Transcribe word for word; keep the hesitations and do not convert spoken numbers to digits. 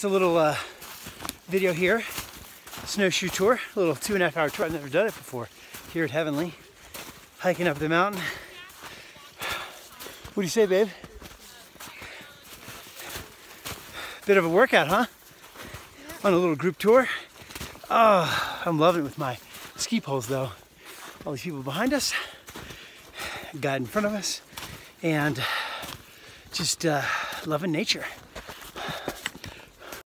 just a little uh, video here. Snowshoe tour, a little two and a half hour tour. I've never done it before. Here at Heavenly, hiking up the mountain. What do you say, babe? Bit of a workout, huh? On a little group tour. Oh, I'm loving it with my ski poles though. All these people behind us, guide in front of us, and just uh, loving nature.